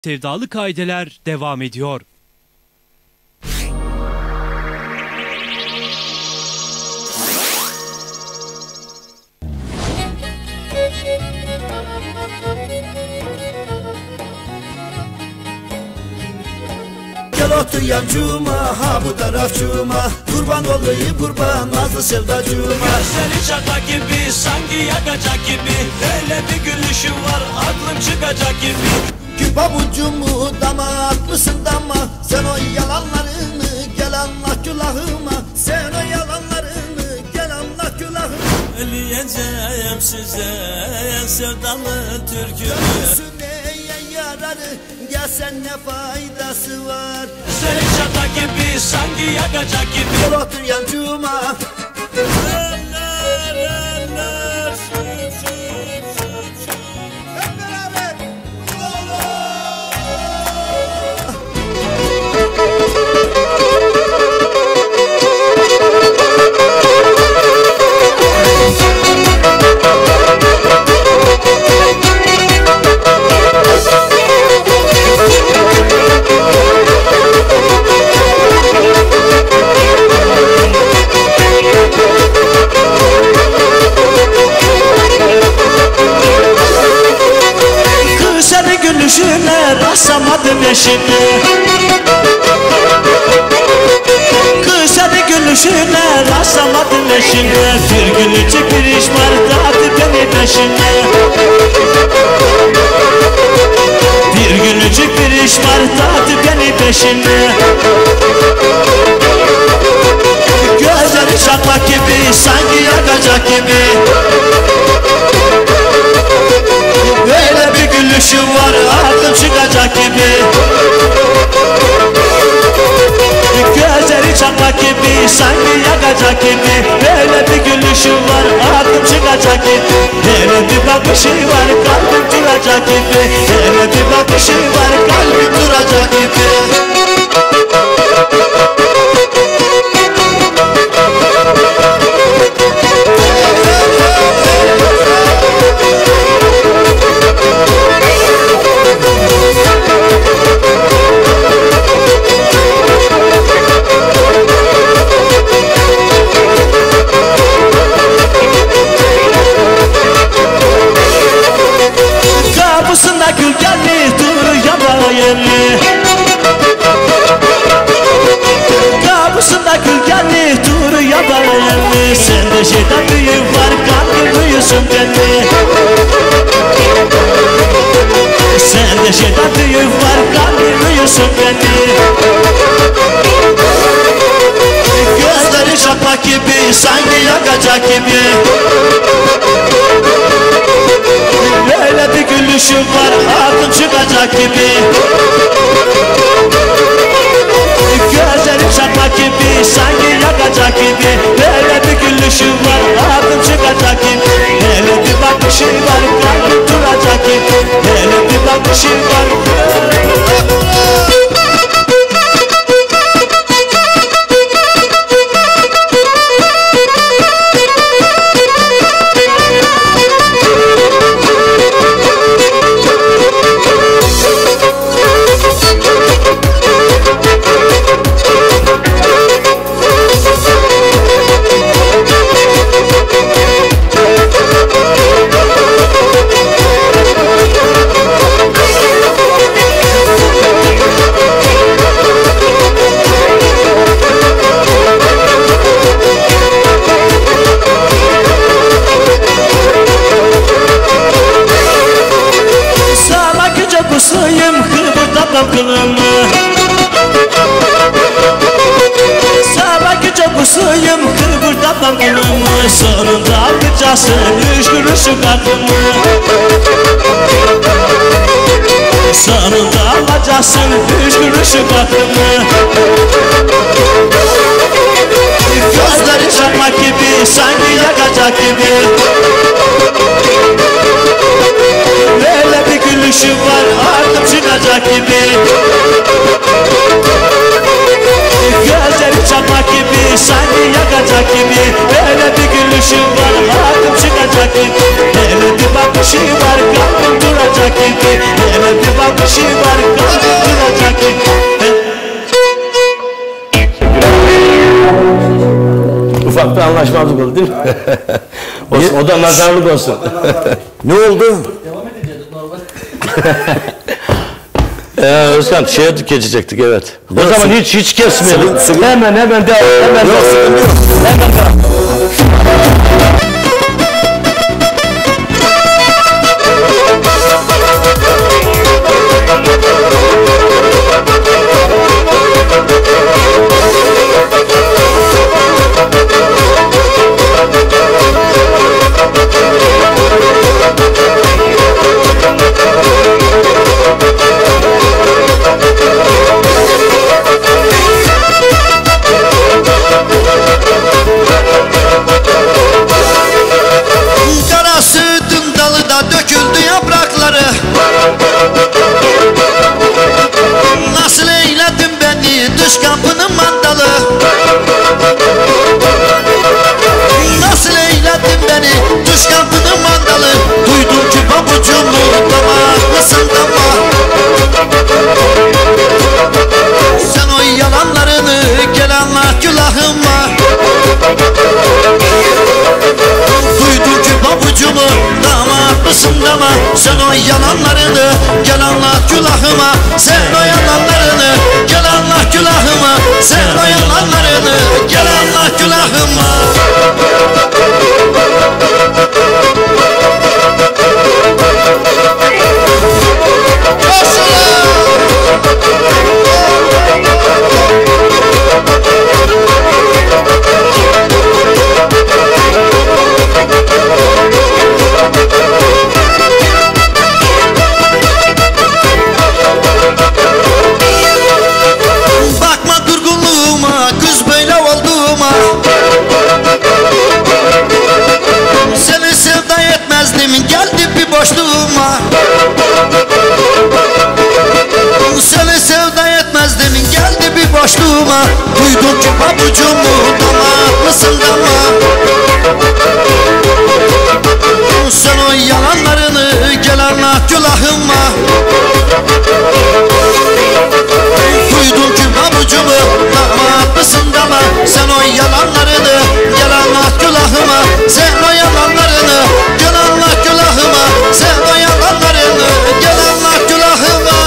Sevdalık Aileler devam ediyor. Gel otur yancuma, ha bu tarafçuma, kurban olayım kurban, nazlı sevdacuma. Gözleri çakmak gibi, sanki yakacak gibi, öyle bir gülüşün var, aklım çıkacak gibi. Gül pabucumu dama atmışsın dama, sen o yalanlarını gel anlat külahıma, sen o yalanlarını gel anlat külahıma. Eleyeceğim size sevdalı türkümü. Neye yararı, gelsen ne faydası var? Gözleri çakmak gibi, sanki yakacak gibi. Gel otur yancuma. Eller, eller, Hep beraber. gülüşüne rastlamadım eşine. Kız senin gülüşüne rastlamadım eşine. Bir gülücük bir iş var dağıtı beni peşine. Bir gülücük bir iş var dağıtı beni peşine. Gözleri çakmak gibi, sanki yakacak gibi. Böyle bir gülüşü var, aklım çıkacak gibi. Gözleri çakmak gibi, sanki yakacak gibi. Böyle bir gülüşü var, aklım çıkacak gibi. Hele bir bakışı var, kalbim duracak gibi. Hele bir bakışı var, kalbim duracak gibi. Kapısında gül gelmiş dur yabayeli. Kapısında gül gelmiş dur yabayeli. Sende şeytan büyü var, kalbim duyuyorsun beni. Sende şeytan büyü var, kalbim duyuyorsun beni. Gözleri çakmak gibi, sanki yakacak gibi. Böyle bir gülüşüm var, aklım çıkacak gibi. Gözlerim çakmak gibi, sanki yakacak gibi. Böyle bir gülüşüm var, aklım çıkacak gibi. Hele bir bakışı var, kalbim duracak gibi. Hele bir bakışı var. Kusuyum kıpırdatam kılımı. Sabah gece kusuyum kıpırdatam kılımı. Sonunda alacaksın 3 kuruşu kartımı. Sonunda alacaksın 3 kuruşu kartımı. Gözleri çakmak gibi, sanki yakacak gibi. Böyle bir gülüşü var, aklım çıkacak gibi. Gözleri çakmak gibi, sanki yakacak gibi. Böyle bir gülüşü var, aklım çıkacak gibi. Hele bir bakışı var, kalbim duracak gibi. Hele bir bakışı var, anlaşmazlık oldu değil mi? O da nazarlık olsun. Ne oldu? Özkan şeye geçecektik evet. O zaman hiç kesmeyelim. Hemen devam. Hemen devam. Kara sütün dalı da döküldü yaprakları. Nasıl eyledin beni dış kapının mandalı. Nasıl eyledin beni dış kapının mandalı. Duydum ki pabucumu damaklısın dama. Sen o yalanlarını gel anlat külahıma. Duydum ki pabucumu damaklısın dama. Sen o yalanlarını gel anlat külahıma. Sen o yalanlarını gel anlat külahıma. Sen o yalanlarını gel anlat külahıma. Bakma durgunluğuma, kız böyle olduğuma. Seni sevda etmezdim, geldi bir boşluğuma. Seni sevda etmezdim, geldi bir boşluğuma. Duydum ki pabucumu damaklısın dama. Sen o yalanlarını gel anlat külahıma. Duydum ki pabucumu damaklısın dama. Sen o yalanlarını gel anlat külahıma. Sen o yalanlarını gel anlat külahıma. Sen o yalanlarını gel anlat külahıma.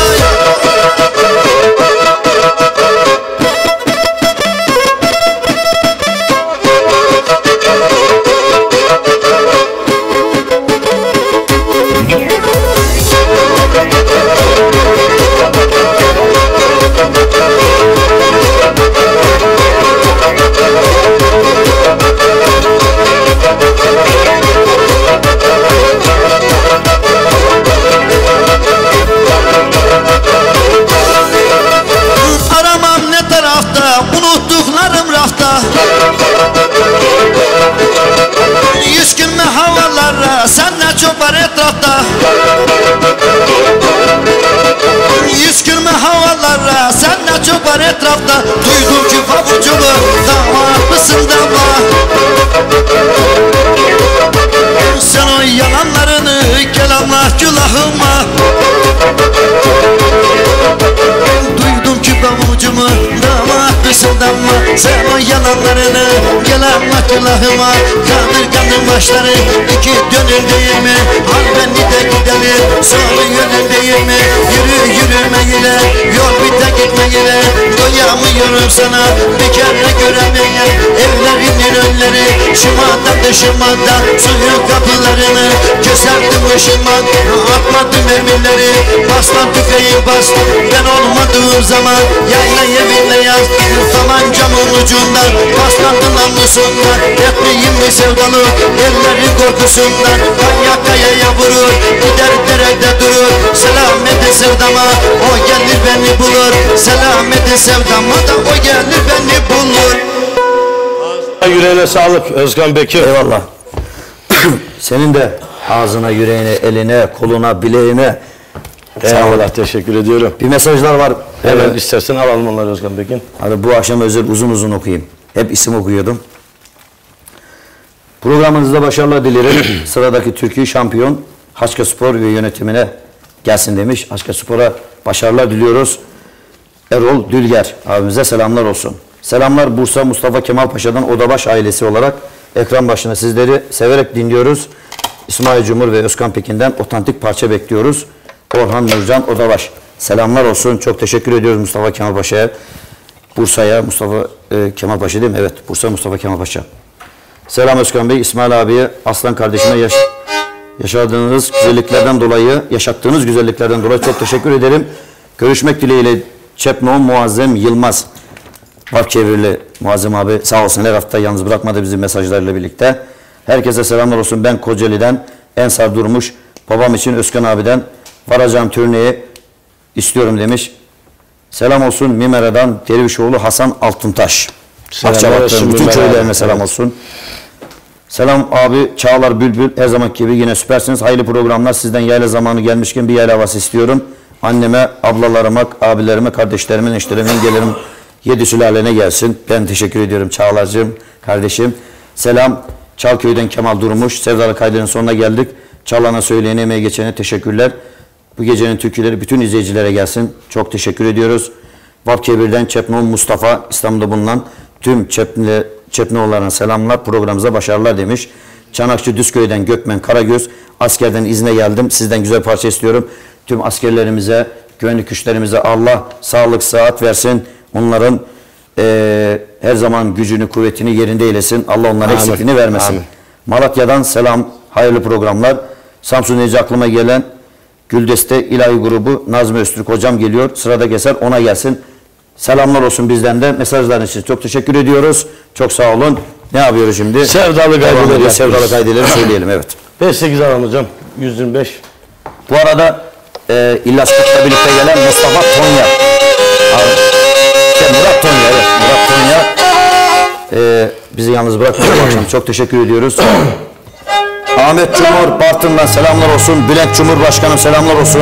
Aramam ne tarafta, unuttuklarım rafta. Yüz gülme havalara, sen ne çok var etrafta. Yüz gülme havalara, sen ne çok var etrafta. Duydum ki pabucumu damaklısın dama. Sen o yalanlarını gel anlat külahıma. Duydum ki pabucumu damaklısın dama. Sen o yalanlarını gel anlat külahıma. Kandır başları iki dönür değil mi? Al beni de gidelim solu yönün değil mi? Yürüme ile yol bite gitme ile. Doyamıyorum sana bir kere göremeye. Evlerinin önleri şımadan dışımadan. Suyun kapılarını keserdim ışıman. Atmadım emirleri bastan tüfeği bastım. Ben olmadığım zaman yayla evinle yaz. Tabancamın ucundan paslandı namlusundan. Etmeyeyim mi sevdalı ellerin korkusundan. Kaya kayaya vurur gider derede durur. Selameti sevdama o gelir beni bulur. Selameti sevdama da o gelir beni bulur. Yüreğine sağlık Özkan Bekir. Eyvallah. Senin de ağzına, yüreğine, eline, koluna, bileğine. Eyvallah, teşekkür ediyorum. Bir mesajlar var. Evet, istersen alalım onları Özkan Bekir. Hani bu akşam özel uzun uzun okuyayım. Hep isim okuyordum. Programınızda başarılar dilerim. Sıradaki Türkiye şampiyon Haçkaspor ve yönetimine gelsin demiş. Haçkaspor'a başarılar diliyoruz. Erol Dülger abimize selamlar olsun. Selamlar Bursa Mustafa Kemal Paşa'dan Odabaş ailesi olarak ekran başında sizleri severek dinliyoruz. İsmail Cumhur ve Özkan Pekin'den otantik parça bekliyoruz. Orhan Nurcan Odabaş. Selamlar olsun. Çok teşekkür ediyoruz Mustafa Kemal Paşa'ya. Bursa'ya Mustafa Kemal Paşa değil mi? Evet. Bursa Mustafa Kemal Paşa. Selam Özkan Bey. İsmail abiye, Aslan kardeşime yaşadığınız güzelliklerden dolayı çok teşekkür ederim. Görüşmek dileğiyle Çepnoğlu Muazzem Yılmaz. Vakçevirli Muazzem abi sağ olsun, her hafta yalnız bırakmadı bizi mesajlarıyla birlikte. Herkese selamlar olsun. Ben Kocaeli'den Ensar Durmuş. Babam için Özkan abiden varacağım turneye istiyorum demiş. Selam olsun Mimera'dan Dervişoğlu Hasan Altıntaş. Akçabat'ın bütün köylerine selam olsun. Selam abi Çağlar Bülbül, her zamanki gibi yine süpersiniz. Hayırlı programlar. Sizden yayla zamanı gelmişken bir yayla havası istiyorum. Anneme, ablalarıma, abilerime, kardeşlerimin, eşlerimin, yengelerim 7 sülalene gelsin. Ben teşekkür ediyorum Çağlar'cığım, kardeşim. Selam Çalköy'den Kemal Durmuş. Sevdalı kaydının sonuna geldik. Çalana, söyleyene, emeğe geçene teşekkürler. Bu gecenin türküleri bütün izleyicilere gelsin. Çok teşekkür ediyoruz. Vakçebir'den Çepnoğlu Mustafa, İstanbul'da bulunan tüm Çepnoğullarına selamlar. Programımıza başarılar demiş. Çanakçı Düzköy'den Gökmen Karagöz. Askerden izne geldim. Sizden güzel parça istiyorum. Tüm askerlerimize, güvenlik güçlerimize Allah sağlık, sıhhat versin. Onların her zaman gücünü, kuvvetini yerinde eylesin. Allah onların eksikliğini vermesin. Amin. Malatya'dan selam, hayırlı programlar. Samsun Ece aklıma gelen Güldeste İlahi Grubu Nazmi Öztürk hocam geliyor. Sırada keser, ona gelsin. Selamlar olsun bizden de. Mesajlarınız için çok teşekkür ediyoruz. Çok sağ olun. Ne yapıyoruz şimdi? Sevdalı kaydeleri. Sevdalı kaydeleri söyleyelim, evet. 5-8 alalım hocam. 125. Bu arada İllaçlık'la birlikte gelen Mustafa Tonya. Murat Tonya, evet. Murat Tonya. Bizi yalnız bırakmıyor. Çok teşekkür ediyoruz. Ahmet Cumhur Bartın'dan selamlar olsun. Bülent Cumhurbaşkanım selamlar olsun.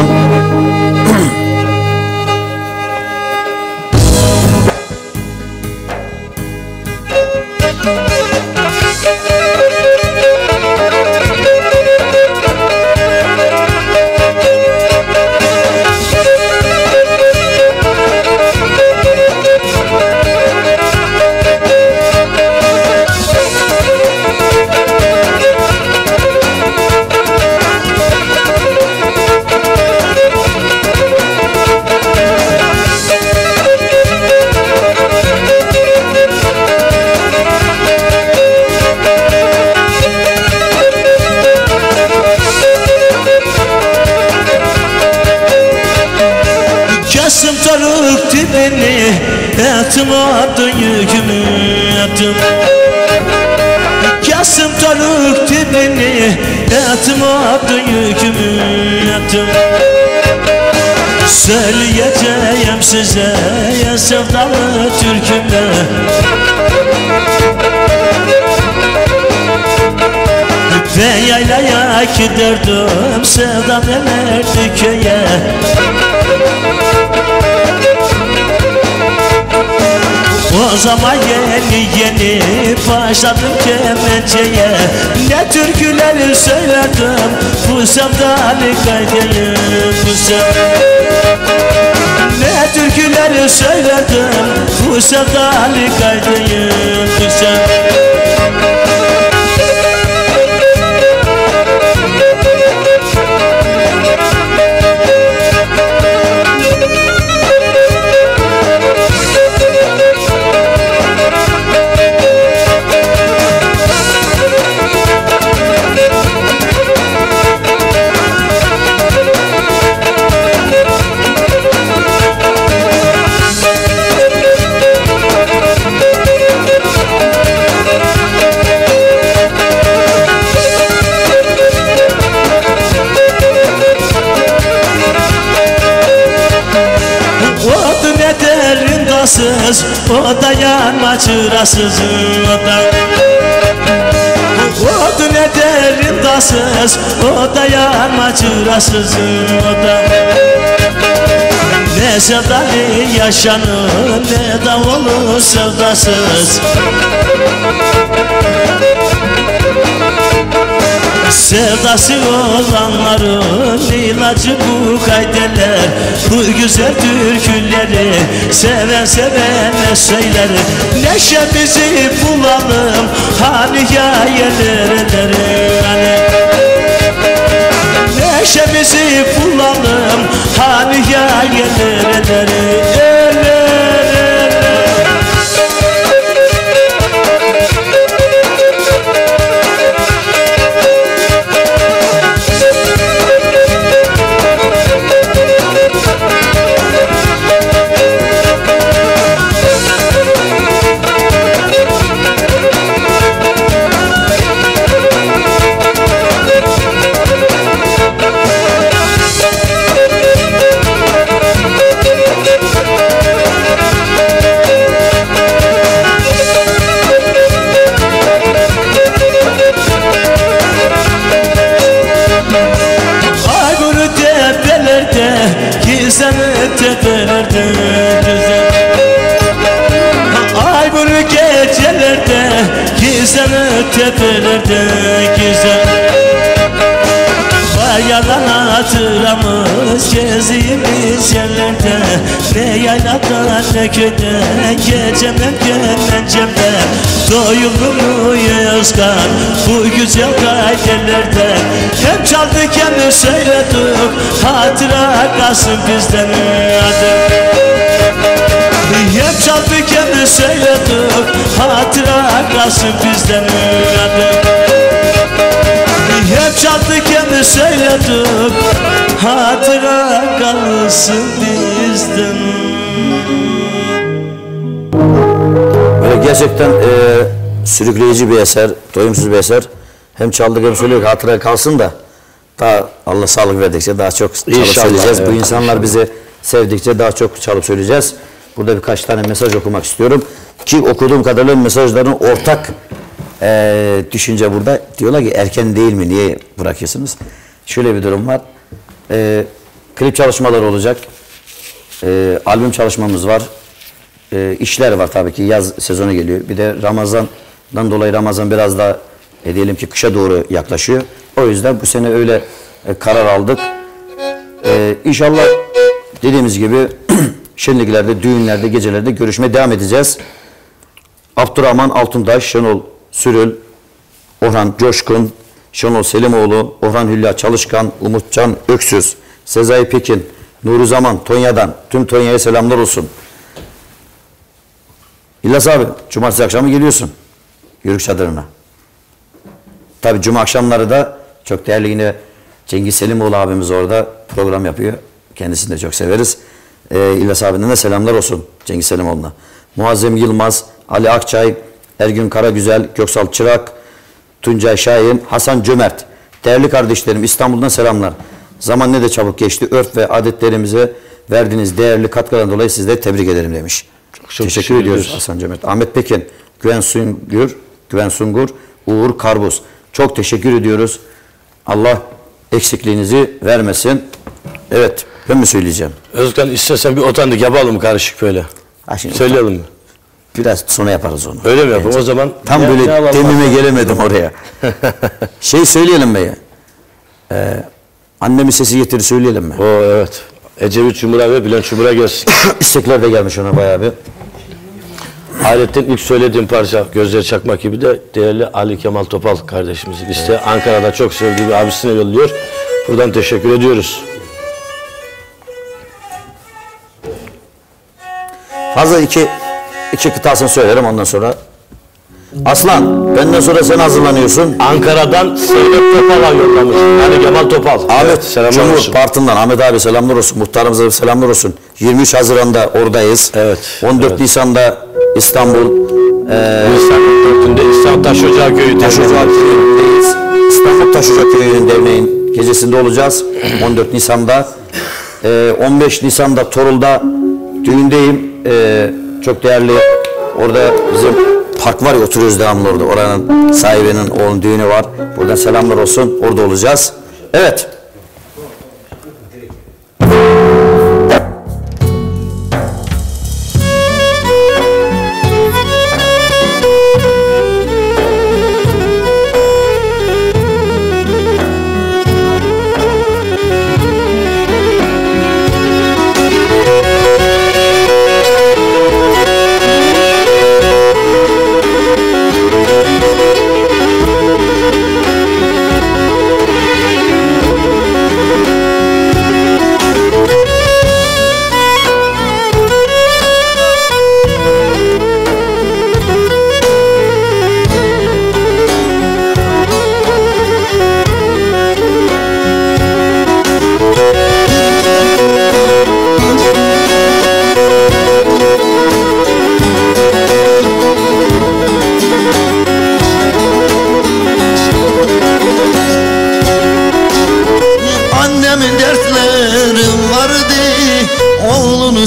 Atmadı yükümü attım. Kasım tarıktı beni, atmadı yükümü attım. Söyleyeceğim size ya sevdalı türkümle. Ben yaylaya giderdim, sevdam emerdi köye. O zaman yeni başladım kemençeye. Ne türküler söyledim bu sevdalı kaydıyım, bu ne türküler söyledim bu sevdalı kaydıyım, bu o da yanma çırasız o da. O ne derin dasız, o da yanma çırasız o da. Ne sevdalı yaşanır, ne davulu sevdasız. Sevdası olanların ilacı bu kaydeler. Bu güzel türküleri seven sevene söyler. Neşemizi bulalım hani yerlere, neşemizi bulalım hani yerlere. Gizlenip tepelerde güzel, ay bunu gecelerde gizlenip tepelerde güzel. Var yalan hatıramız gezdiğimiz yerlerde, ne yaylada ne köyde, geçemem gemencemde. Doyulur muyuz kan bu güzel kaydelerden? Hem çaldık hem söyledik, hatıra kalsın bizden adı. Hem çaldık hem söyledik, hatıra kalsın bizden adı. Hep çaldık hem söyledik, hatıra kalsın bizden. Böyle gerçekten sürükleyici bir eser, doyumsuz bir eser. Hem çaldık hem söyledik, hatıra kalsın da daha Allah sağlık verdikçe daha çok çalıp söyleyeceğiz. Evet. Bu insanlar bizi sevdikçe daha çok çalıp söyleyeceğiz. Burada birkaç tane mesaj okumak istiyorum. Ki okuduğum kadarıyla mesajların ortak düşünce burada. Diyorlar ki erken değil mi? Niye bırakıyorsunuz? Şöyle bir durum var. Klip çalışmaları olacak. Albüm çalışmamız var. İşler var tabii ki. Yaz sezonu geliyor. Bir de Ramazan'dan dolayı Ramazan biraz daha diyelim ki kışa doğru yaklaşıyor. O yüzden bu sene öyle karar aldık. İnşallah dediğimiz gibi şenliklerde, düğünlerde, gecelerde görüşmeye devam edeceğiz. Abdurrahman Altuntaş, Şenol Sürül, Orhan Coşkun, Şenol Selimoğlu, Orhan Hülya Çalışkan, Umutcan Öksüz, Sezai Pekin, Nuri Zaman, Tonya'dan, tüm Tonya'ya selamlar olsun. İlyas abi, cumartesi akşamı geliyorsun Yörük Çadırı'na. Tabii cuma akşamları da çok değerli yine Cengiz Selimoğlu abimiz orada program yapıyor. Kendisini de çok severiz. İlyas abiden de selamlar olsun Cengiz Selimoğlu'na. Muazzem Yılmaz, Ali Akçay, Ergün Karagüzel, Göksal Çırak, Tuncay Şahin, Hasan Cömert. Değerli kardeşlerim İstanbul'dan selamlar. Zaman ne de çabuk geçti. Örf ve adetlerimize verdiğiniz değerli katkıdan dolayı sizleri tebrik ederim demiş. Çok teşekkür ediyoruz Hasan Cömert. Ahmet Pekin, Güven Sungur, Uğur Karbuz. Çok teşekkür ediyoruz. Allah eksikliğinizi vermesin. Evet, ben mi söyleyeceğim? Özkan istersen bir otandık yapalım karışık böyle. Söyleyelim mi? Biraz sonra yaparız onu. Öyle mi yapalım? O zaman tam böyle demime gelemedim oraya. Söyleyelim mi ya? Annemin sesi getirir söyleyelim mi? Evet. Ecevit Cumhur'a ve Bülent Cumhur'a gelsin. İstekler de gelmiş ona bayağı bir. Alettin ilk söylediğim parça Gözleri Çakmak gibi de değerli Ali Kemal Topal kardeşimizin isteği. Evet. Ankara'da çok sevdiği bir abisine yolluyor. Buradan teşekkür ediyoruz. Fazla iki kıtasını söylerim ondan sonra. Aslan, benden sonra sen hazırlanıyorsun. Ankara'dan Sevdet Topal'a yollamış. Yani Kemal Topal. Ahmet Cumhur Parti'nden Ahmet abi selamlar olsun. Muhtarımıza selamlar olsun. 23 Haziran'da oradayız. Evet. 14 Nisan'da İstanbul. İstanbul Taş Ocağı Köyü'ndeyiz. İstanbul Taş Ocağı Köyü'nün derneğin gecesinde olacağız. 14 Nisan'da. 15 Nisan'da Torul'da düğündeyim. Çok değerli orada bizim park var ya, oturuyoruz devamlı orada. Oranın sahibinin oğlunun düğünü var. Buradan selamlar olsun. Orada olacağız. Evet.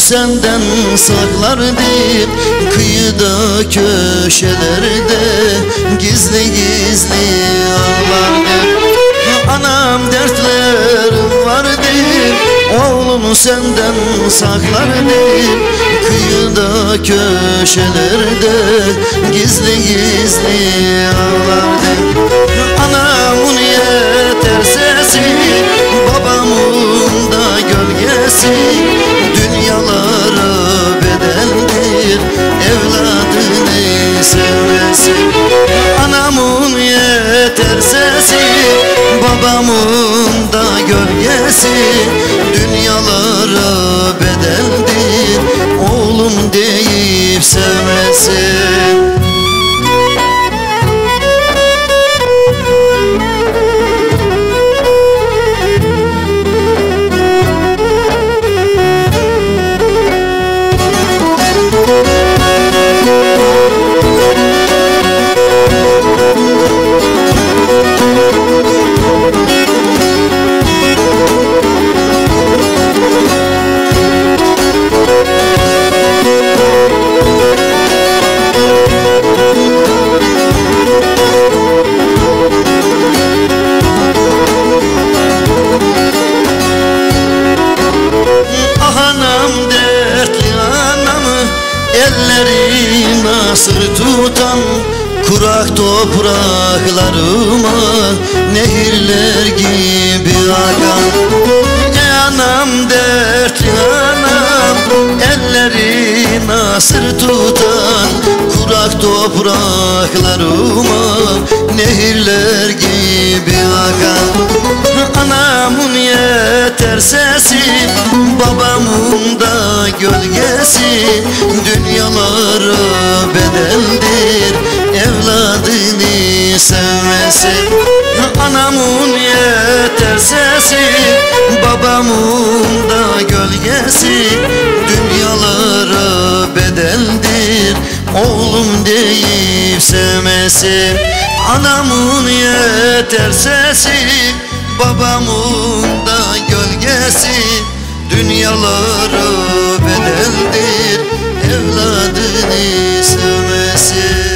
senden saklardım, kıyıda köşelerde gizli gizli ağlardım. Anam dertlerim vardı, oğlumu senden saklardım, kıyıda köşelerde gizli gizli ağlardım. Anamın yeter sesi, babamın da gölgesi, dünyalara bedeldir evladını sevmesi. Anamın yeter sesi, babamın da gölgesi, dünyalara bedeldir oğlum deyip sevmesi. Elleri nasır tutan kurak topraklarıma nehirler gibi akan. Anam dertli anam, elleri nasır tutan kurak topraklarıma nehirler gibi akan. Anamın yeter sesi, babamın da gölgesi, dünyalara bedeldir evladını sevmesi. Anamın yeter sesi, babamın da gölgesi, dünyalara bedeldir oğlum deyip sevmesi. Anamın yeter sesi, babamın da gölgesi, dünyalara bedeldir evladını sevmesi.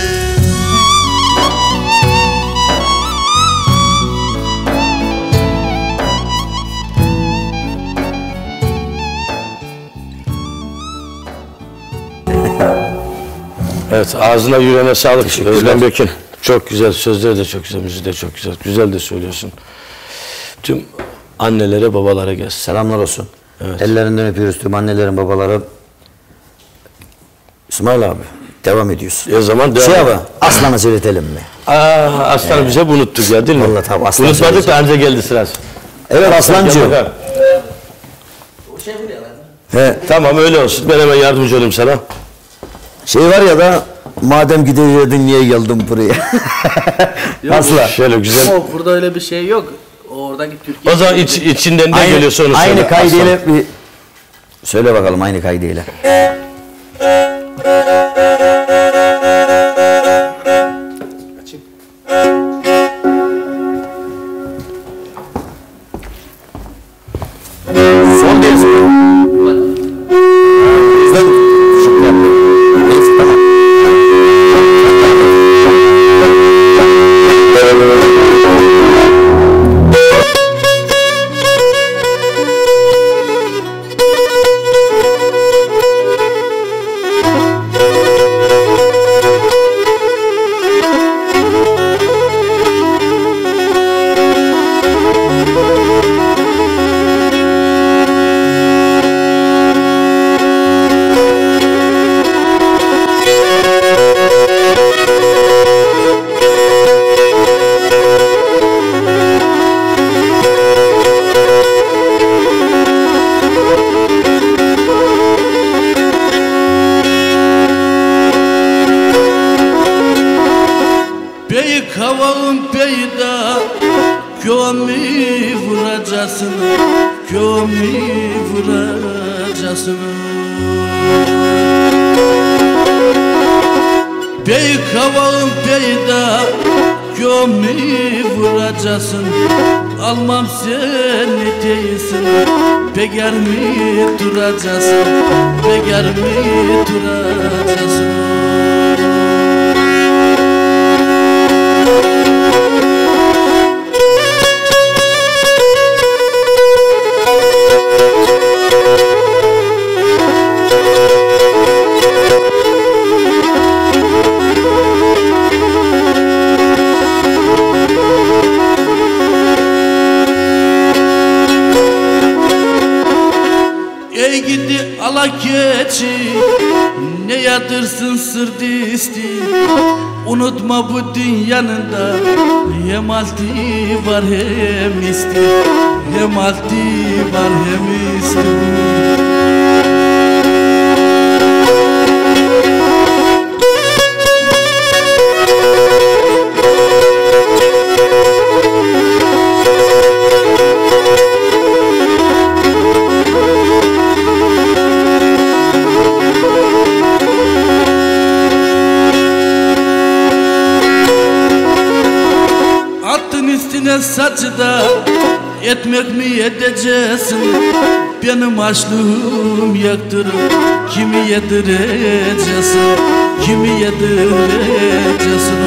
Evet, ağzına yüreğine sağlık Özlem Böken. Çok güzel, sözleri de çok güzel, müziği de çok güzel. Güzel de söylüyorsun. Tüm annelere, babalara gelsin. Selamlar olsun. Evet. Ellerinden öpüyoruz tüm annelerin, babaları. İsmail abi, devam ediyorsun. O zaman devam. Şey abi, Aslan'ı söyletelim mi? Aslanı bize unuttuk ya, değil mi? Vallahi tabii, Aslan unutmadık da anca geldi sırası. Evet Aslancığım. He, Tamam öyle olsun. Ben hemen yardımcı olayım sana. şey var ya da madem gidiyordun niye geldin buraya? Aslan. Şöyle güzel. Ama burada öyle bir şey yok. Oradaki Türkiye. O zaman içinden ne geliyorsa onu söyle. Aynı kaydıyla Aslan. bir söyle bakalım, aynı kaydıyla. Son diyez mi? Bizden şık yapıyor. Neyse tamam. Havalın peyda gömü vuracasın, gömü vuracasın. Beyk havalın peyda gömü vuracaksın. Almam seni değilsin, beger mi duracaksın, beger mi duracaksın? Ey gidi ala keçi, ne yatırsın sırdisti. Unutma bu dünyanın da hem altı var hem isti, hem altı var hem isti. Üstüne saçı da etmek mi edeceksin? Benim açlığım yaktırır, kimi yedireceksin, kimi yedireceksin?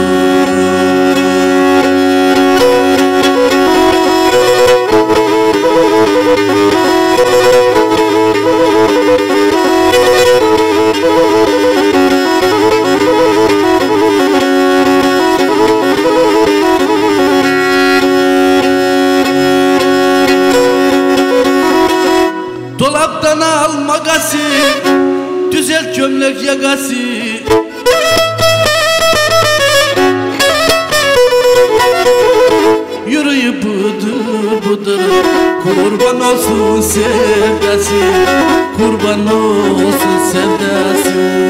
Dolaptan al magası, düzelt gömlek yakası. Yürüyüp budur budur, kurban olsun sevdası, kurban olsun sevdası.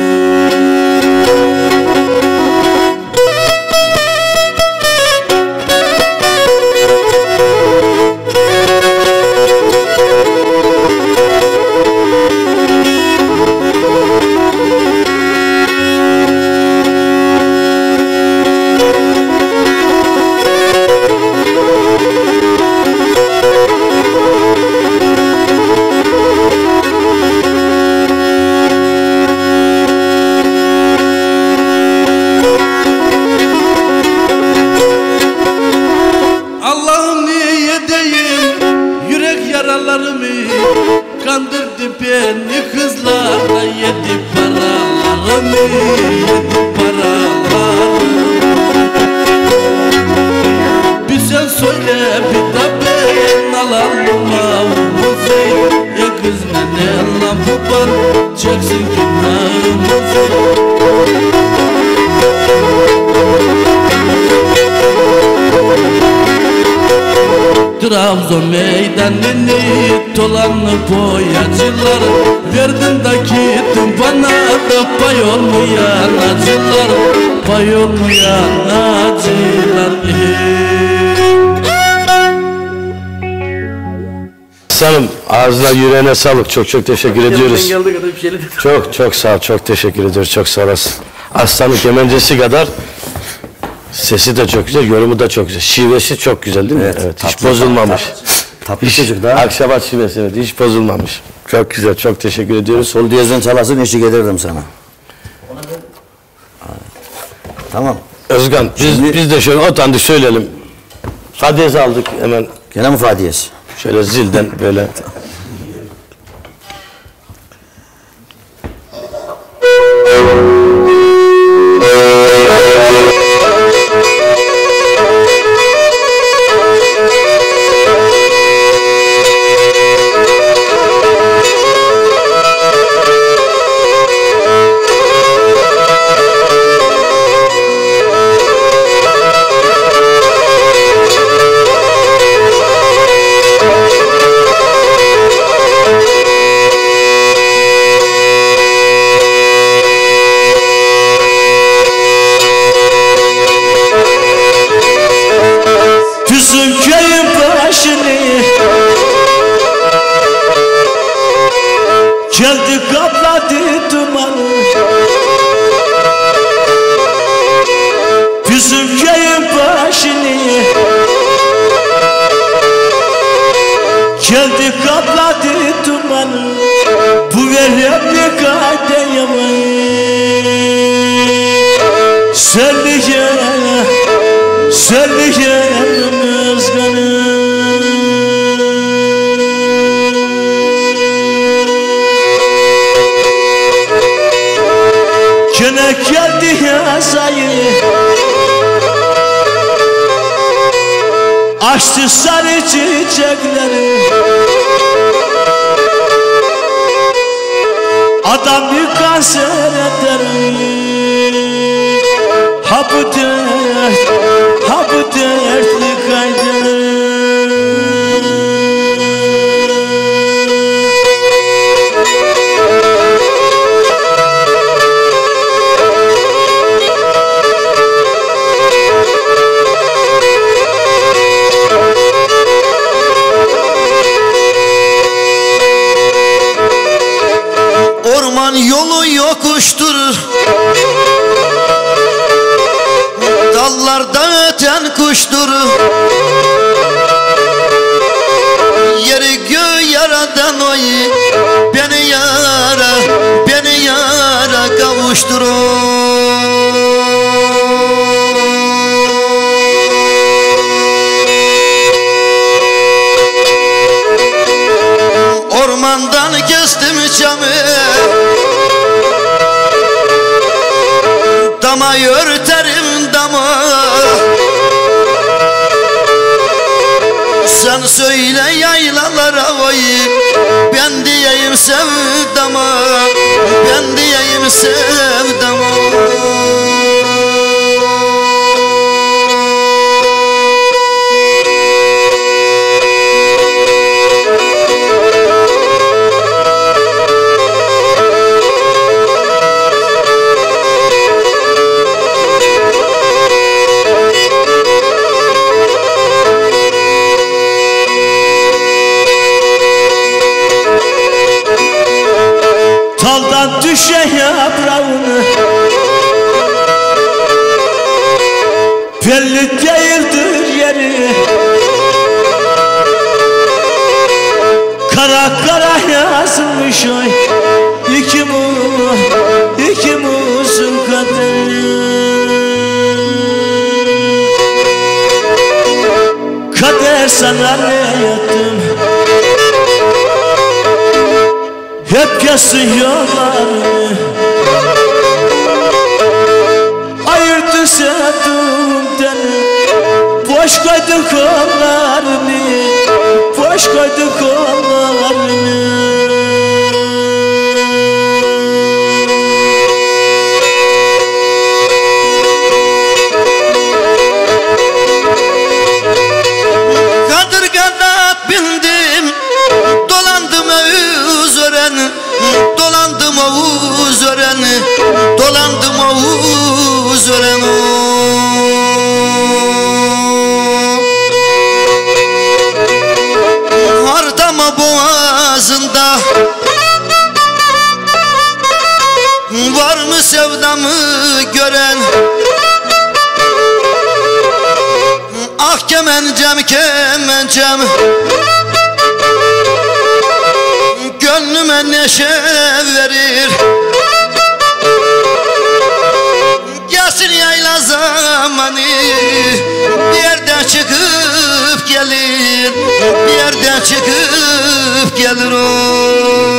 Kandırdı beni kızlarla, yedi paralarımı, yedi paralarımı. Bir sen söyle bir de ben alalım avumuzu. Ya kız ne lafı var, çeksin günahımızı. Trabzon meydanını dolanlı boyacılar, verdim de gittim bana da pay olmayan acılar, pay olmayan acılar. Aslanım, ağzına yüreğine sağlık, çok çok teşekkür ediyoruz. Çok sağ ol, çok teşekkür ediyoruz, çok sağ olasın. Aslanın kemencesi kadar sesi de çok güzel, yorumu da çok güzel. Şivesi çok güzel değil mi? Evet, hiç bozulmamış. Tatlı çocuk da. Akşabat şivesi, evet, hiç bozulmamış. Çok güzel, çok teşekkür ediyoruz. Sol diyezden çalasın, eşlik ederdim sana. Tamam. Özkan, biz de şöyle otandık söyleyelim. Fadiyesi aldık hemen. Gene mi fadiyesi? Şöyle zilden böyle. Geldi kapladı dumanı, bizim köyün başı Gene geldi yaz ayı, açtı sarı çiçekleri. Adam bir kanser eder. Ha bu dert, ha bu dertli kaydır. Orman yolu yokuştur, dallarda öten kuştur. Yeri göğü yaradan oy, beni yara kavuşturur. Ormandan kestim camı, dama örterim dama. Sen söyle yaylalara oy, ben diyeyim sevdama, ben diyeyim sevdama. Daldan düşe yaprağını belli değildir yeri. Kara kara yazılmış oy, ikimizin kaderi. Kader sana ne yaptım, hep kessin yollarını. Ayırdı sevdumden, boş koydu kollarını, boş koydu kollarını. Kadırgada bindim, dolandım özören, dolandım özören, dolandım özören. Hardama boğazında var mı sevdamı gören? Ah kemencem kemencem, gönlüme neşe verir. Gelsin yayla zamanı, bir yerden çıkıp gelir, bir yerden çıkıp gelir o.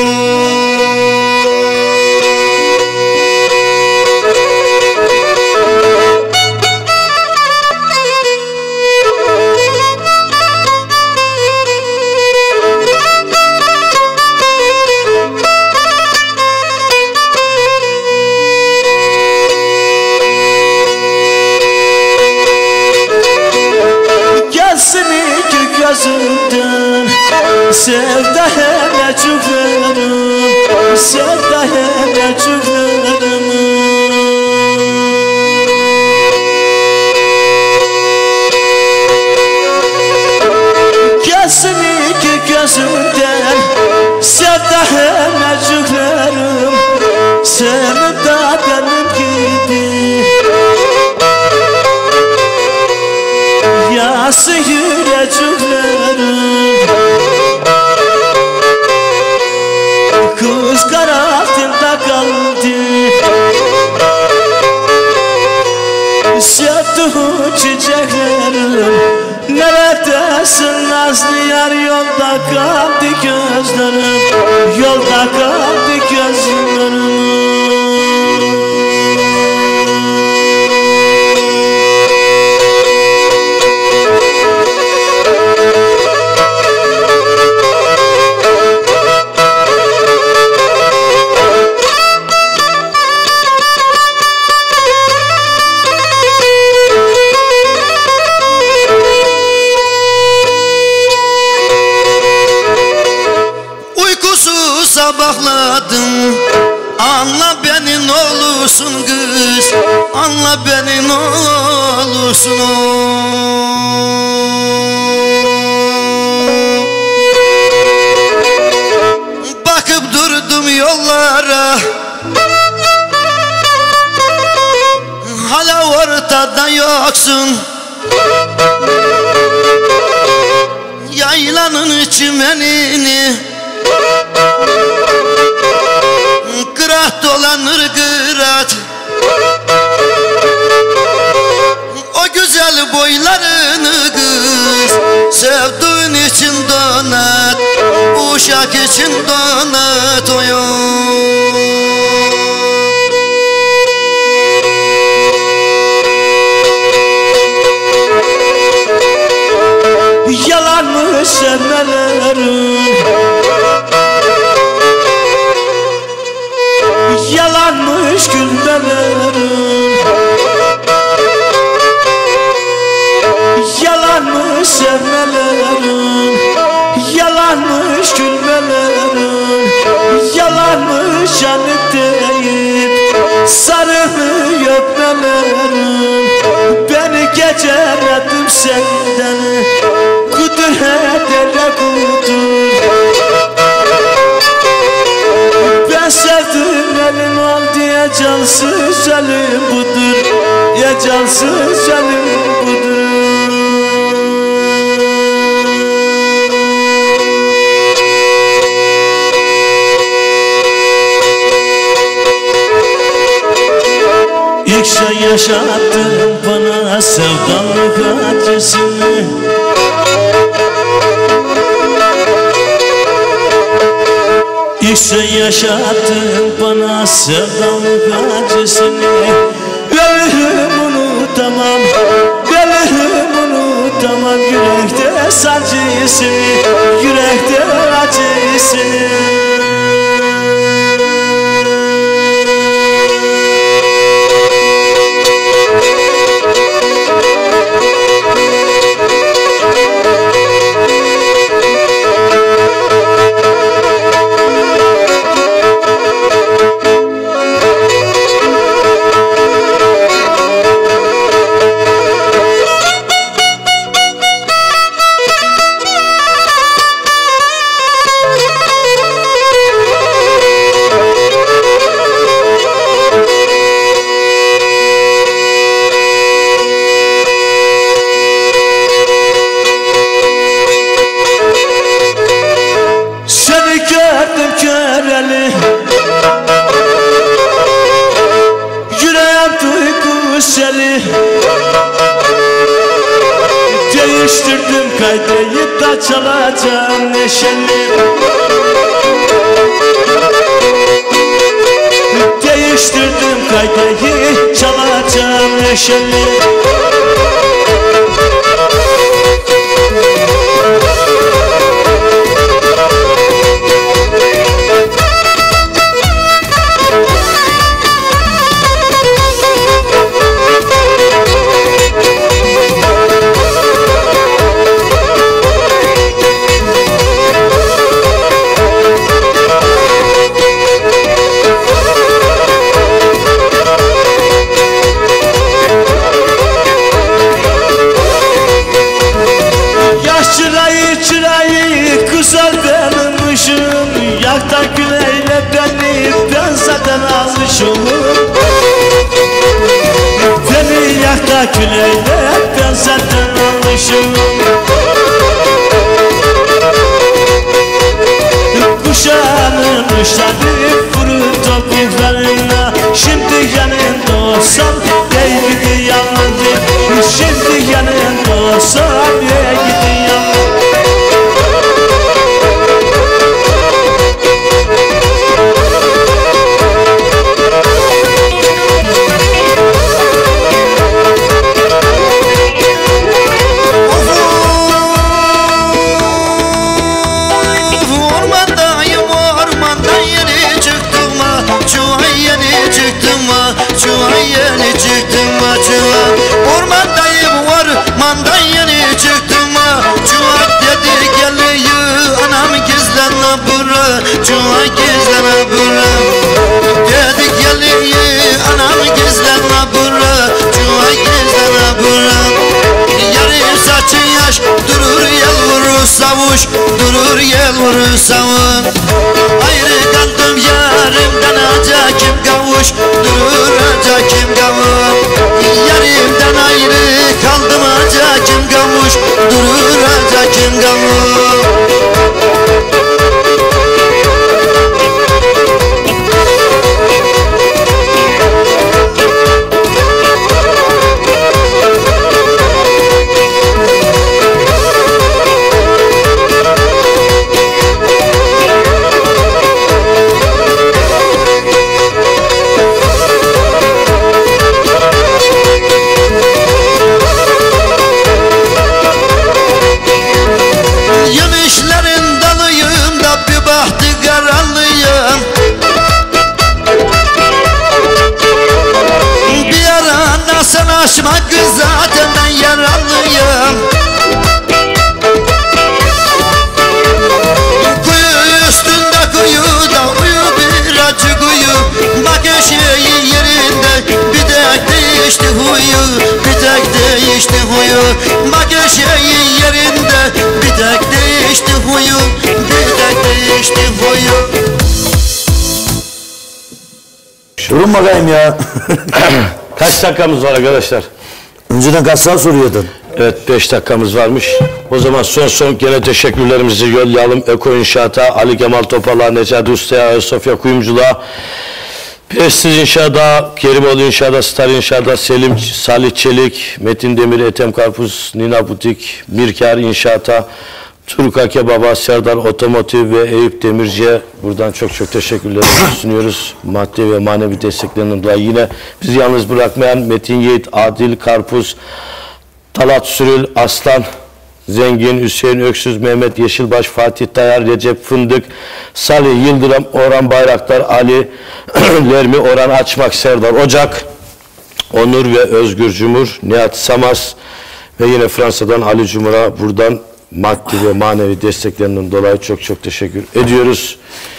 Gözümden sevda hele çöklerim, sevda hele çöklerim. Gelsin iki gözümden sevda hele çöklerim, seni de benim gibi. Yası yüreceklerim, kız karantinada kaldı. Sevduğum çiçeklerim, neredesin nazlı yar? Yolda kaldı gözlerim, yolda kaldı gözlerim. Anla beni ne olursun kız, anla beni ne olursun. Bakıp durdum yollara, hala ortada yoksun. Yaylanın çimenini kırat dolanır kırat, o güzel boylarını kız sevduğun için donat, uşak için donat oyun. Yalanmış sevmelerin, yalanmış gülmelerin, yalanmış sevmelerin, yalanmış gülmelerin, yalanmış yanık deyip sarımı öpmelerin. Beni geceledim senden, kudur hedele kudur. Ben sevdim elin ol diye cansız elim budur, ya cansız elim budur. İlk sen yaşattın bana sevdalık acısını, İlk sen yaşattın bana sevdalık acısını. Ölürüm unutamam, ölürüm unutamam yürekte sancısını, yürekte acısını. Değiştirdim kaydayı da çalacağım neşeli. Değiştirdim kaydayı çalacağım neşeli. Çırayı kızar benim ışığım, yakta güneyle beni ben zaten almışım. Beni yakta güneyle ben zaten almışım. Kuşağının uçları kuru topraklarına, şimdi yanında olsam değgidi yanıldı. Şimdi yanında olsam değgidi yanıldı. Ormandayım ormandan yeni çıktım, kavuş durur yel vurursan. Ayrı kaldım yarimden aca kim kavuş durur aca kim kavuş. Yarimden ayrı kaldım aca kim kavuş durur aca kim kavuş. Yemişlerin dalıyım da bir bahtı karalıyım. Bir ara nasıl aşmak zaten ben yaralıyım. Kuyu üstünde kuyu da uyu bir acı kuyu. Bak eşeğin yerinde bir tek değişti huyu. Bir tek değişti huyu. Bak eşeğin yerinde bir tek değişti huyu. Bir tek değişti huyu. Durun bakayım ya. Kaç dakikamız var arkadaşlar? Önceden kaç saat soruyordun? Evet 5 dakikamız varmış. O zaman son gene teşekkürlerimizi yollayalım. Eko İnşaat'a, Ali Kemal Topal'a, Necati Usta'ya, Sofya Kuyumculuğa, Prestij İnşaat'a, Kerimoğlu İnşaat'a, Star İnşaat'a, Salih Çelik, Metin Demir, Ethem Karpuz, Nina Butik, Mirkar İnşaat'a, Turka Kebaba, Serdar Otomotiv ve Eyüp Demirci'ye buradan çok teşekkürlerimizi sunuyoruz. Maddi ve manevi desteklerinden dolayı yine bizi yalnız bırakmayan Metin Yiğit, Adil Karpuz, Talat Sürül, Aslan Zengin, Hüseyin Öksüz, Mehmet Yeşilbaş, Fatih Tayar, Recep Fındık, Salih Yıldırım, Orhan Bayraktar, Ali Lermi, Orhan Açmak, Serdar Ocak, Onur ve Özgür Cumhur, Nihat Samaz ve yine Fransa'dan Ali Cumhur'a buradan maddi ve manevi desteklerinden dolayı çok teşekkür ediyoruz.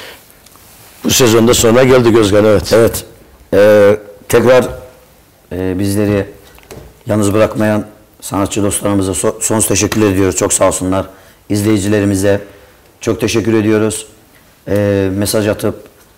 Bu sezonda sonuna geldik Özkan, evet. Evet. Tekrar bizleri yalnız bırakmayan sanatçı dostlarımıza sonsuz teşekkür ediyoruz. Çok sağ olsunlar. İzleyicilerimize çok teşekkür ediyoruz. Mesaj atıp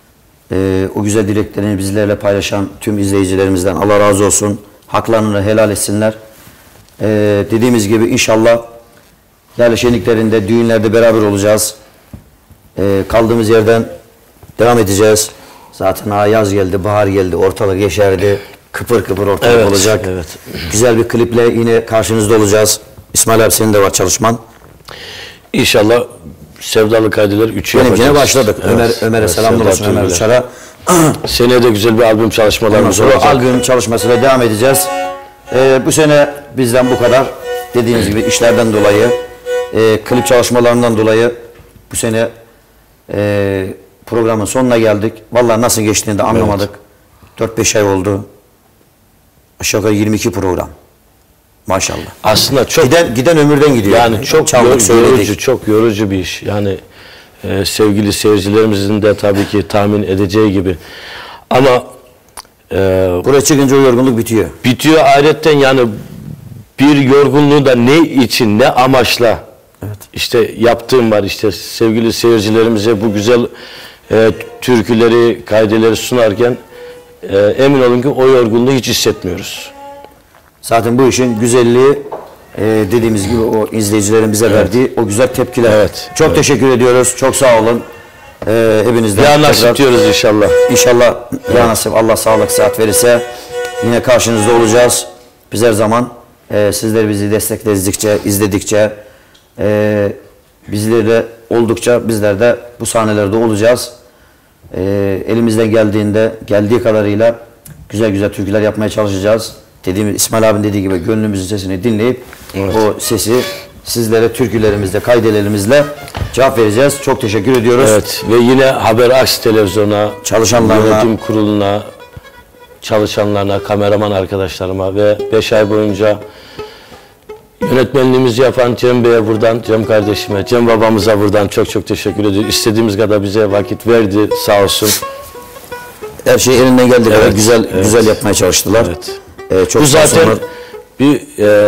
o güzel dileklerini bizlerle paylaşan tüm izleyicilerimizden Allah razı olsun. Haklarını helal etsinler. Dediğimiz gibi inşallah Lale şenliklerinde, düğünlerde beraber olacağız. Kaldığımız yerden devam edeceğiz. Zaten yaz geldi, bahar geldi, ortalık yeşerdi. Kıpır kıpır ortalık olacak. Evet. Güzel bir kliple yine karşınızda olacağız. İsmail abi senin de var çalışman. İnşallah Sevdalı Kaydeler 3'ü yapacağız. Benimkine başladık. Evet. Ömer'e selamlar olsun, Ömer Uçar'a. Seneye de güzel bir albüm çalışmalarımız olacak. Albüm çalışmasıyla devam edeceğiz. Bu sene bizden bu kadar. Dediğiniz gibi işlerden dolayı, klip çalışmalarından dolayı bu sene programın sonuna geldik. Vallahi nasıl geçtiğini de anlamadık. 4-5 ay oldu. Aşağı yukarı 22 program. Maşallah. Aslında çok giden ömürden gidiyor. Yani çok yorucu bir iş. Yani sevgili seyircilerimizin de tabii ki tahmin edeceği gibi. Ama buraya çıkınca o yorgunluk bitiyor. Bitiyor ayrıca, yani bir yorgunluğu da ne için, ne amaçla işte yaptığım var. İşte sevgili seyircilerimize bu güzel türküleri, kaydeleri sunarken emin olun ki o yorgunluğu hiç hissetmiyoruz. Zaten bu işin güzelliği dediğimiz gibi o izleyicilerin bize verdiği o güzel tepkiler. Çok teşekkür ediyoruz. Çok sağ olun. Hepinizden. Ya nasip diyoruz inşallah. İnşallah ya nasip, Allah sağlık sıhhat verirse yine karşınızda olacağız. Biz her zaman sizler bizi destekledikçe, izledikçe, bizlerle oldukça bizler de bu sahnelerde olacağız. Elimizden geldiği kadarıyla güzel türküler yapmaya çalışacağız. Dediğimiz İsmail abinin dediği gibi gönlümüzün sesini dinleyip o sesi sizlere türkülerimizle, kaydelerimizle cevap vereceğiz. Çok teşekkür ediyoruz. Evet, ve yine Haber Aks Televizyon'a, çalışanlarına, yönetim kuruluna, çalışanlarına, kameraman arkadaşlarıma ve 5 ay boyunca yönetmenliğimizi yapan Cem Bey'e buradan, Cem kardeşime, Cem babamıza buradan çok teşekkür ediyoruz. İstediğimiz kadar bize vakit verdi, sağ olsun. Her şey elinden geldiği kadar güzel yapmaya çalıştılar. Bu zaten bir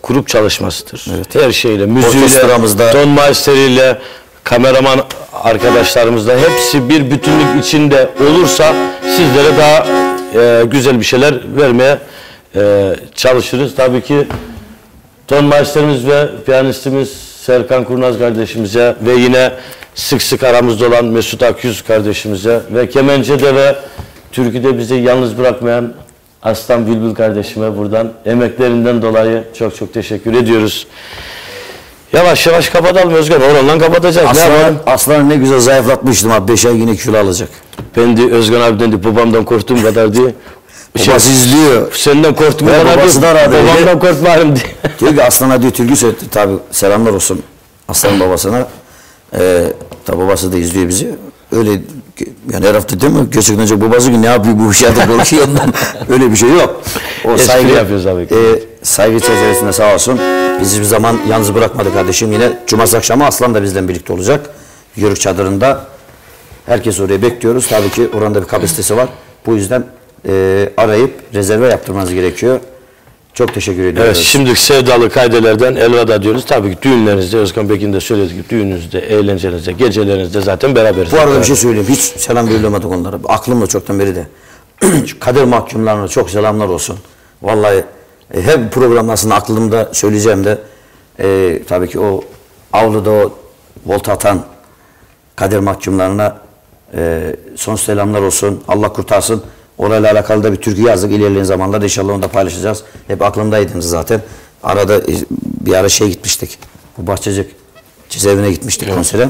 grup çalışmasıdır. Her şeyle, müziğiyle, Orkestramızda. ton maisteriyle, kameraman arkadaşlarımızla hepsi bir bütünlük içinde olursa sizlere daha güzel bir şeyler vermeye çalışırız. Tabii ki ton maisterimiz ve piyanistimiz Serkan Kurnaz kardeşimize ve yine sık sık aramızda olan Mesut Akyüz kardeşimize ve kemençede ve türküde bizi yalnız bırakmayan Aslan Bülbül kardeşime buradan emeklerinden dolayı çok çok teşekkür ediyoruz. Yavaş yavaş kapatalım Özkan. Oradan kapatacağız. Aslan ne güzel zayıflatmıştım abi. 5 ay yine kilo alacak. Ben de Özkan abiden de babamdan korktuğum kadar diye. Babası izliyor. Senden korktuğum kadar babası da aradı. babamdan korkmayalım diye. Diyor ki Aslan'a diyor türkü söyledi. Tabi selamlar olsun Aslan'ın babasına. Tabi babası da izliyor bizi. Öyle yani her hafta değil mi? Gerçekten çok babası ki ne yapıyor bu işlerde korkuyor ondan. Öyle bir şey yok. O saygı yapıyoruz abi. Saygı çerçevesinde sağ olsun. Bizi bir zaman yalnız bırakmadı kardeşim. Yine cumartesi akşamı Aslan da bizden birlikte olacak. Yörük çadırında. Herkes oraya bekliyoruz. Tabii ki oranda bir kapasitesi var. Bu yüzden arayıp rezerve yaptırmanız gerekiyor. Çok teşekkür ediyoruz. Evet, şimdi sevdalı kaydelerden elveda diyoruz. Tabii ki düğünlerinizde, Özkan Pekin de söylediği gibi düğününüzde, eğlencenizde, gecelerinizde zaten beraberiz. Bu arada bir şey söyleyeyim. Hiç selam verilmedik onlara. Aklımda çoktan beri de. Kader mahkumlarına çok selamlar olsun. Vallahi her programda aslında aklımda söyleyeceğim de tabii ki o avluda o volta atan kader mahkumlarına son selamlar olsun. Allah kurtarsın. Orayla alakalı da bir türkü yazdık. İlerleyen zamanlarda inşallah onu da paylaşacağız. Hep aklımdaydınız zaten. Arada bir ara gitmiştik. Bu Bahçecik cezaevine gitmiştik konsere.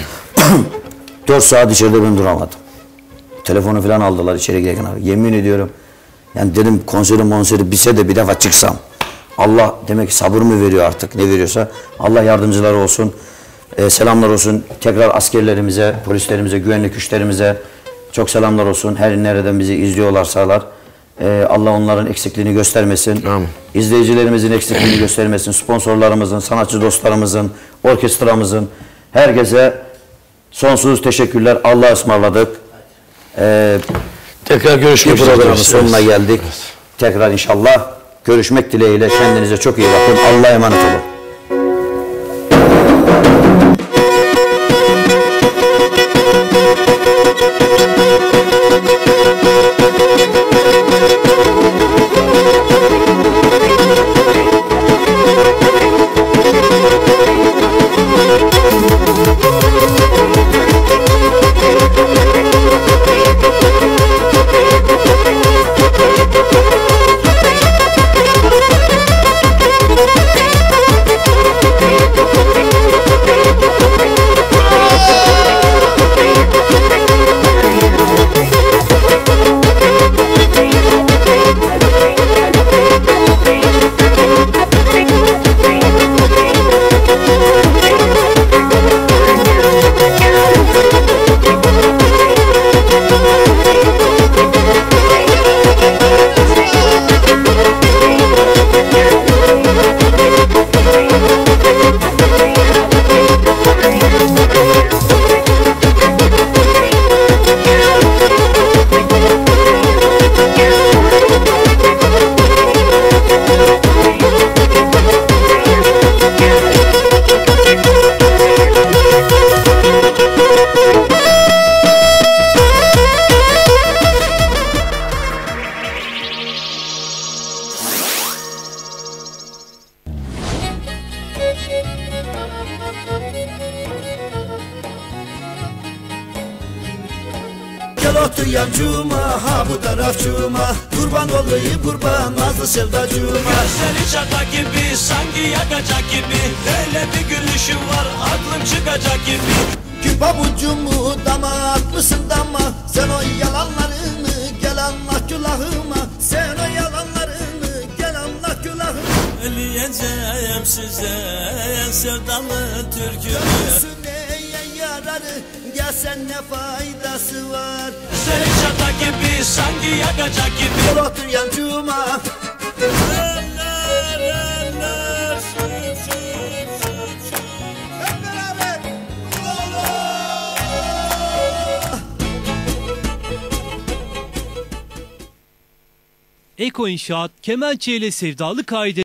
4 saat içeride ben duramadım. Telefonu falan aldılar içeri girerken abi. Yemin ediyorum. Yani dedim konseri bitse de bir defa çıksam. Allah demek ki sabır mı veriyor artık ne veriyorsa. Allah yardımcıları olsun. Selamlar olsun. Tekrar askerlerimize, polislerimize, güvenlik güçlerimize çok selamlar olsun. Her nereden bizi izliyorlarsalar. Allah onların eksikliğini göstermesin. Amin. İzleyicilerimizin eksikliğini göstermesin. Sponsorlarımızın, sanatçı dostlarımızın, orkestramızın herkese sonsuz teşekkürler. Allah'a ısmarladık. Tekrar görüşmek üzere. Programın sonuna geldik. Tekrar inşallah görüşmek dileğiyle. Kendinize çok iyi bakın. Allah'a emanet olun. Gel otur yancuma, ha bu tarafçuma. Kurban olayım kurban, nazlı sevdacuma. Gözleri çatlak gibi, sanki yakacak gibi. Öyle bir gülüşü var, aklım çıkacak gibi. Gül pabucumu dama atmışsın dama. Sen o yalanlarını gel anlat külahıma. Sen o yalanlarını gel anlat külahıma. Eleyeceğim size en sevdalı türkümü. Göğsün neye yararı, gelsen ne faydası var. Gözleri çatlak gibi, sanki yakacak gibi. Gel otur yancuma. Eller, eller, Hep beraber. Eko İnşaat, kemençe ile sevdalı kaide